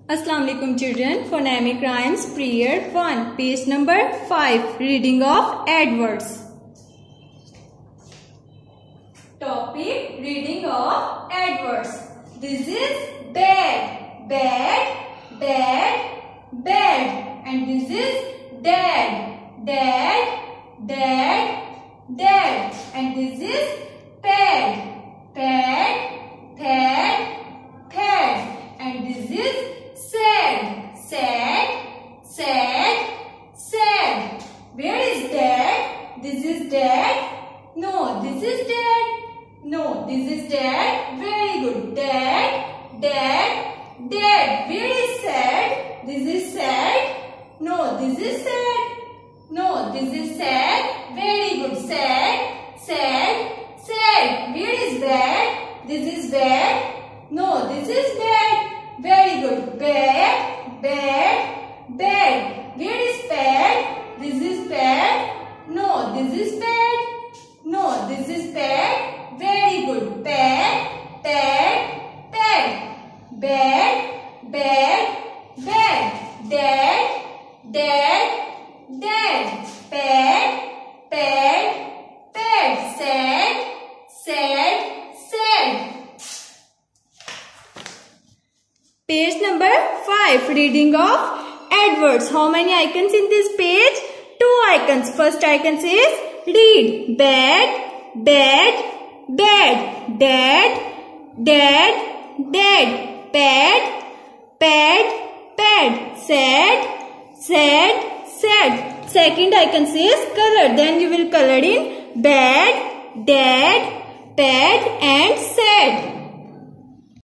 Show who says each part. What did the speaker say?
Speaker 1: Assalamu alaikum children. Phonemic rhymes period 1 page number 5 reading of adverbs. Topic reading of adverbs. This is bad, bad, bad, bad, and this is dad, dad, dad, dad, and this is pad, pad, pad, pad, and this is sad, sad, sad, sad. Where is dad? This is dad. No, this is dad. No, this is dad. Very good. Dad, dad, dad. Where is sad? This is sad. No, this is sad. No, this is sad. Very good. Sad, sad, sad. Where is bad? This is bad. No, this is bad. Very good. Bad, bad, bad. Where is bad? This is bad. No, this is bad. No, this is bad. Very good. Bad, bad, bad. Bad, bad, bad. Dad, dad, dad. Bad, bad, bad. Sad, sad, sad. Page number 5 reading of adverbs. How many icons in this page? 2 icons. First icon says read. Bad, bad, bad. Dad, dad, dad. Bad, bad, bad. Sad, sad, sad. Second icon says color. Then you will color in bad, dad, bad and sad.